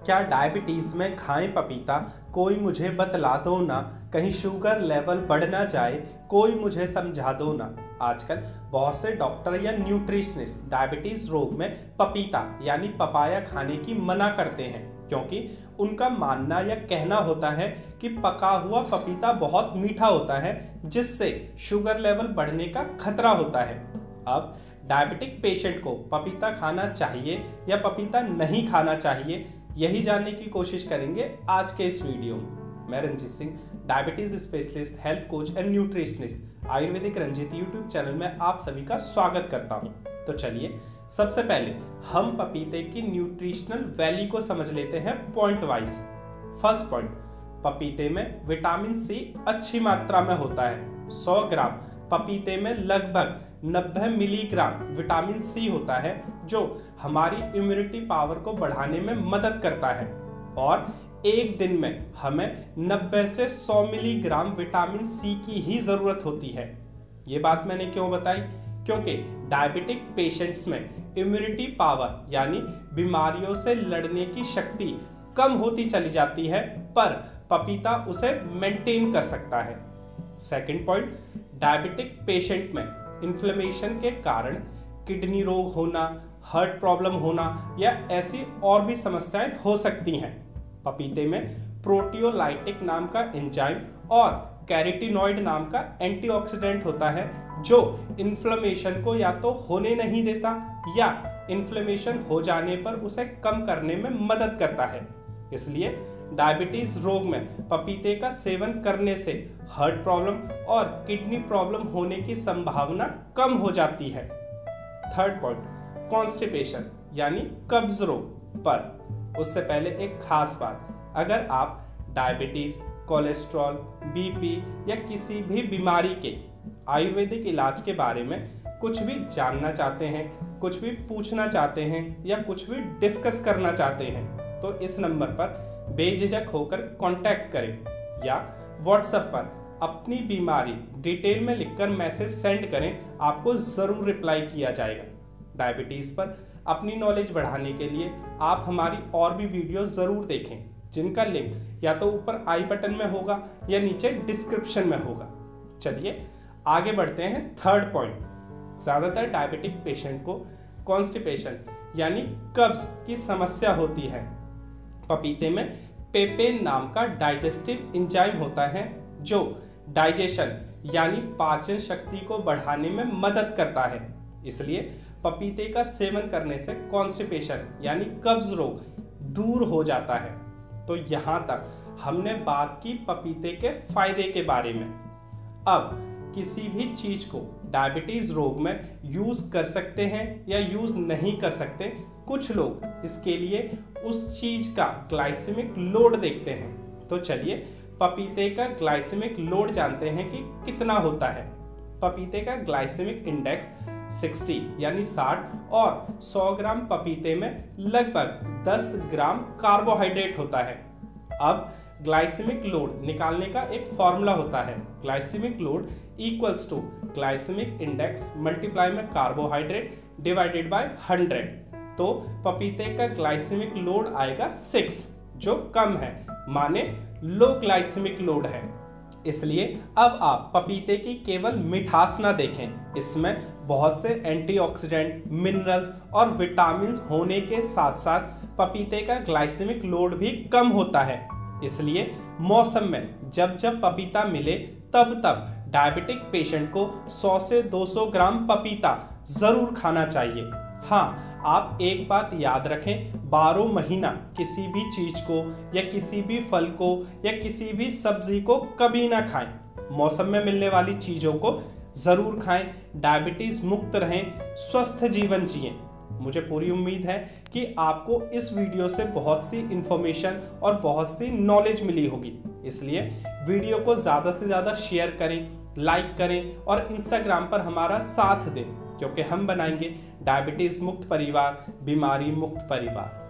क्या डायबिटीज़ में खाएं पपीता, कोई मुझे बतला दो ना, कहीं शुगर लेवल बढ़ ना जाए, कोई मुझे समझा दो ना। आजकल बहुत से डॉक्टर या न्यूट्रिशनिस्ट डायबिटीज़ रोग में पपीता यानी पपाया खाने की मना करते हैं, क्योंकि उनका मानना या कहना होता है कि पका हुआ पपीता बहुत मीठा होता है, जिससे शुगर लेवल बढ़ने का खतरा होता है। अब डायबिटिक पेशेंट को पपीता खाना चाहिए या पपीता नहीं खाना चाहिए, यही जानने की कोशिश करेंगे आज के इस वीडियो में। मैं Ranjit Singh, diabetes specialist, health coach and nutritionist, Ayurvedic Ranjit YouTube channel में आप सभी का स्वागत करता हूं। तो चलिए सबसे पहले हम पपीते की न्यूट्रिशनल वैल्यू को समझ लेते हैं पॉइंट वाइज। फर्स्ट पॉइंट, पपीते में विटामिन सी अच्छी मात्रा में होता है। 100 ग्राम पपीते में लगभग 90 मिलीग्राम विटामिन सी होता है, जो हमारी इम्यूनिटी पावर को बढ़ाने में मदद करता है। और एक दिन में हमें 90 से 100 मिलीग्राम विटामिन सी की ही जरूरत होती है। ये बात मैंने क्यों बताई? क्योंकि डायबिटिक पेशेंट्स में इम्यूनिटी पावर यानी बीमारियों से लड़ने की शक्ति कम होती चली जाती है, पर पपीता उसे मेंटेन कर सकता है। सेकंड पॉइंट, डायबिटिक पेशेंट में इन्फ्लेमेशन के कारण किडनी रोग होना, हार्ट प्रॉब्लम होना या ऐसी और भी समस्याएं हो सकती हैं। पपीते में प्रोटियोलाइटिक नाम का एंजाइम और कैरोटीनॉइड नाम का एंटीऑक्सीडेंट होता है, जो इन्फ्लेमेशन को या तो होने नहीं देता या इन्फ्लेमेशन हो जाने पर उसे कम करने में मदद करता है। इसलिए डायबिटीज रोग में पपीते का सेवन करने से हार्ट प्रॉब्लम और किडनी प्रॉब्लम होने की संभावना कम हो जाती है। थर्ड पॉइंट, कॉन्स्टिपेशन यानी कब्ज रोग। पर उससे पहले एक खास बात, अगर आप डायबिटीज, कोलेस्ट्रॉल, बीपी या किसी भी बीमारी के आयुर्वेदिक इलाज के बारे में कुछ भी जानना चाहते हैं, कुछ भी पूछना चाहते हैं या कुछ भी डिस्कस करना चाहते हैं, तो इस नंबर पर बेझिझक होकर कांटेक्ट करें या व्हाट्सएप पर अपनी बीमारी डिटेल में लिखकर मैसेज सेंड करें, आपको जरूर रिप्लाई किया जाएगा। डायबिटीज पर अपनी नॉलेज बढ़ाने के लिए आप हमारी और भी वीडियो जरूर देखें, जिनका लिंक या तो ऊपर आई बटन में होगा या नीचे डिस्क्रिप्शन में होगा। चलिए आगे बढ़ते हैं। थर्ड पॉइंट, ज्यादातर डायबिटिक पेशेंट को कॉन्स्टिपेशन यानी कब्ज की समस्या होती है। पपीते में पेपेन नाम का डाइजेस्टिव एंजाइम होता है, जो डाइजेशन यानी पाचन शक्ति को बढ़ाने में मदद करता है। इसलिए पपीते का सेवन करने से कॉन्स्टिपेशन यानी कब्ज रोग दूर हो जाता है। तो यहाँ तक हमने बात की पपीते के फायदे के बारे में। अब किसी भी चीज को डायबिटीज रोग में यूज कर सकते हैं या यूज नहीं कर सकते, कुछ लोग इसके लिए उस चीज का ग्लाइसेमिक लोड देखते हैं। तो चलिए पपीते का ग्लाइसेमिक लोड जानते हैं कि कितना होता है। पपीते का ग्लाइसेमिक इंडेक्स 60 यानी 60 और 100 ग्राम पपीते में लगभग 10 ग्राम कार्बोहाइड्रेट होता है। अब ग्लाइसेमिक लोड निकालने का एक फॉर्मूला होता है, glycemic load equals to glycemic index multiply में कार्बोहाइड्रेट डिवाइडेड बाय 100। तो पपीते का ग्लाइसेमिक लोड आएगा 6, जो कम है, माने लो ग्लाइसेमिक लोड है। इसलिए अब आप पपीते की केवल मिठास ना देखें, इसमें बहुत से एंटीऑक्सीडेंट, मिनरल्स और विटामिन होने के साथ साथ पपीते का ग्लाइसेमिक लोड भी कम होता है। इसलिए मौसम में जब जब पपीता मिले तब तब डायबिटिक पेशेंट को 100 से 200 ग्राम पपीता जरूर खाना चाहिए। हाँ, आप एक बात याद रखें, 12 महीना किसी भी चीज को या किसी भी फल को या किसी भी सब्जी को कभी ना खाएं। मौसम में मिलने वाली चीजों को जरूर खाएं, डायबिटीज मुक्त रहें, स्वस्थ जीवन जिएं। मुझे पूरी उम्मीद है कि आपको इस वीडियो से बहुत सी इंफॉर्मेशन और बहुत सी नॉलेज मिली होगी। इसलिए वीडियो को ज़्यादा से ज़्यादा शेयर करें, लाइक करें और इंस्टाग्राम पर हमारा साथ दें, क्योंकि हम बनाएंगे डायबिटीज़ मुक्त परिवार, बीमारी मुक्त परिवार।